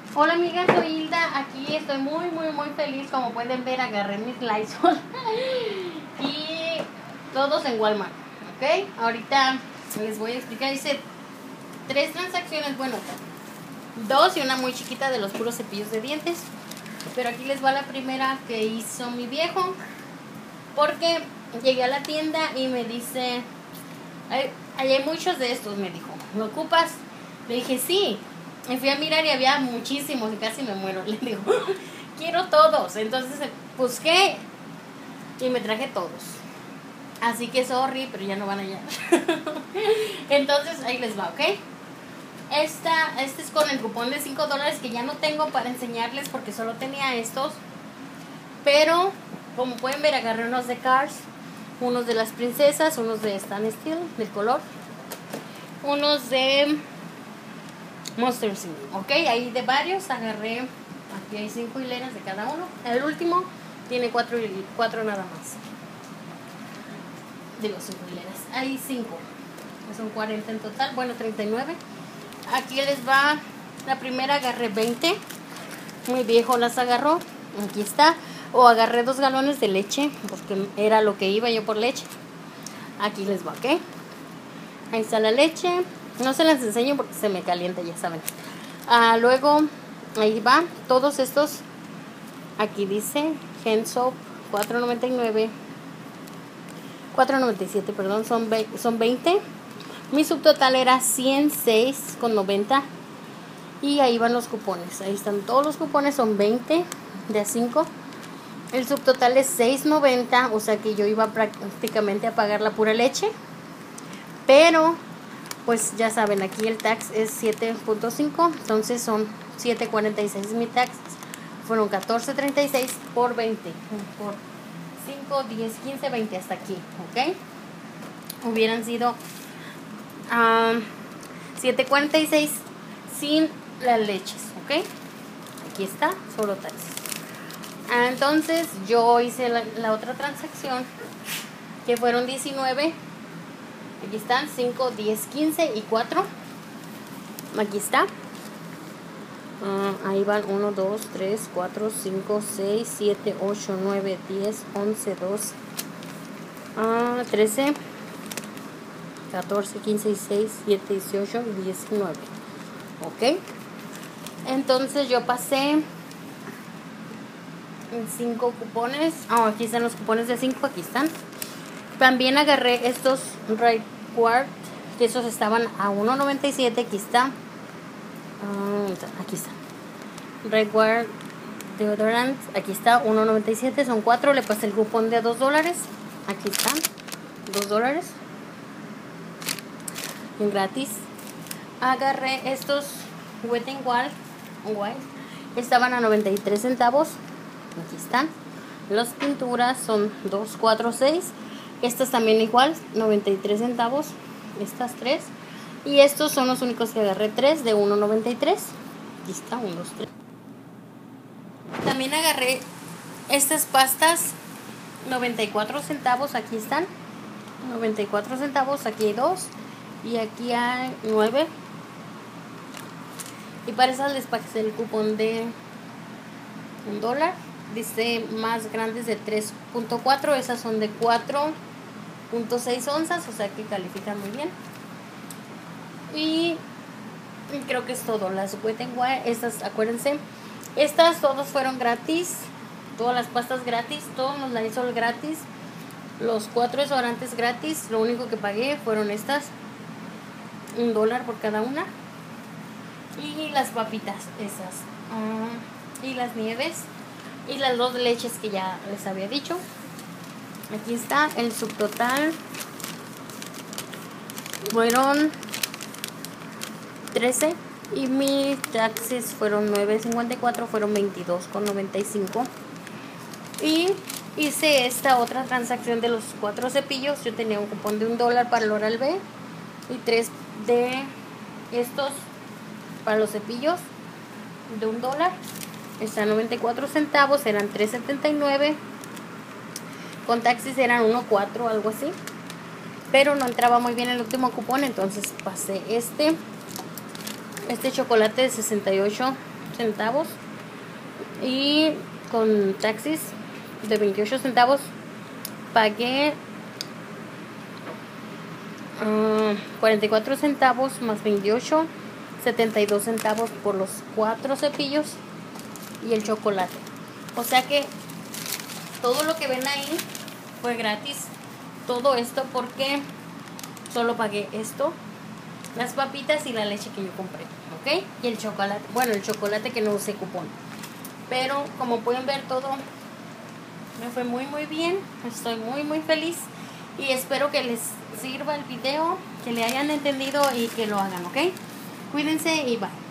Hola amigas, soy Hilda. Aquí estoy muy feliz. Como pueden ver, agarré mis Lysol y todos en Walmart. Ok, ahorita les voy a explicar. Hice 3 transacciones, bueno, 2 y una muy chiquita de los puros cepillos de dientes. Pero aquí les va la primera que hizo mi viejo, porque llegué a la tienda y me dice, ahí hay muchos de estos, me dijo, ¿lo ocupas? Le dije sí. Y fui a mirar y había muchísimos y casi me muero. Le digo, quiero todos. Entonces busqué y me traje todos. Así que sorry, pero ya no van a hallar. Entonces ahí les va, ¿ok? Este es con el cupón de $5 que ya no tengo para enseñarles porque solo tenía estos. Pero como pueden ver, agarré unos de Cars, unos de las princesas, unos de Stan Steel, del color, unos de Monster Inc. Ok, ahí de varios agarré. Aquí hay 5 hileras de cada uno. El último tiene 4 nada más. Digo 5 hileras. Hay 5. Son 40 en total. Bueno, 39. Aquí les va. La primera agarré 20. Mi viejo las agarró. Aquí está. O agarré 2 galones de leche, porque era lo que iba yo por leche. Aquí les va, ¿ok? Ahí está la leche. No se las enseño porque se me calienta, ya saben. Luego, ahí va. Todos estos. Aquí dice Hand Soap, $4.99. $4.97, perdón. Son 20. Mi subtotal era $106.90. Y ahí van los cupones. Ahí están todos los cupones. Son 20 de a 5. El subtotal es $6.90. O sea que yo iba prácticamente a pagar la pura leche. Pero pues ya saben, aquí el tax es 7.5, entonces son 7.46 mi tax. Fueron 14.36 por 20, por 5, 10, 15, 20 hasta aquí, ¿ok? Hubieran sido 7.46 sin las leches, ¿ok? Aquí está, solo tax. Entonces yo hice la otra transacción, que fueron 19. Aquí están 5, 10, 15 y 4. Aquí está. Ahí van 1, 2, 3, 4, 5, 6, 7, 8, 9, 10, 11, 12, 13, 14, 15, 16, 17, 18 y 19. Ok. Entonces yo pasé 5 cupones. Aquí están los cupones de 5. Aquí están. También agarré estos Right Guard, que esos estaban a $1.97. Aquí está. Aquí está. Right Guard Deodorant. Aquí está, $1.97. Son 4. Le pasé el cupón de $2. Aquí están. $2. En gratis. Agarré estos Wet n Wild. Estaban a 93 centavos. Aquí están. Las pinturas son 2, 4, 6. Estas también igual, 93 centavos. Estas 3. Y estos son los únicos que agarré, 3 de $1.93. Aquí está, 1, 2, 3. También agarré estas pastas, 94 centavos. Aquí están, 94 centavos. Aquí hay 2. Y aquí hay 9. Y para esas les pasé el cupón de $1. Dice más grandes de 3.4. Esas son de 4.6 onzas, o sea que califican muy bien. Y creo que es todo. Las Wet n Wild, estas, acuérdense, estas todos fueron gratis. Todas las pastas gratis, todos los Lysol gratis, los 4 desodorantes gratis. Lo único que pagué fueron estas, $1 por cada una. Y las papitas esas, y las nieves, y las 2 leches que ya les había dicho. Aquí está el subtotal. Fueron 13. Y mis taxes fueron $9.54. Fueron $22.95. Y hice esta otra transacción de los 4 cepillos. Yo tenía un cupón de $1 para el Oral-B y 3 de estos para los cepillos de $1. Está a 94 centavos. Eran $3.79. Con taxis eran 1.4, algo así. Pero no entraba muy bien el último cupón, entonces pasé este chocolate de 68 centavos. Y con taxis de 28 centavos pagué 44 centavos más 28, 72 centavos por los 4 cepillos y el chocolate. O sea que todo lo que ven ahí fue gratis. Todo esto porque solo pagué esto, las papitas y la leche que yo compré, ¿ok? Y el chocolate. Bueno, el chocolate que no usé cupón. Pero como pueden ver, todo me fue muy bien. Estoy muy feliz. Y espero que les sirva el video, que le hayan entendido y que lo hagan, ¿ok? Cuídense y bye.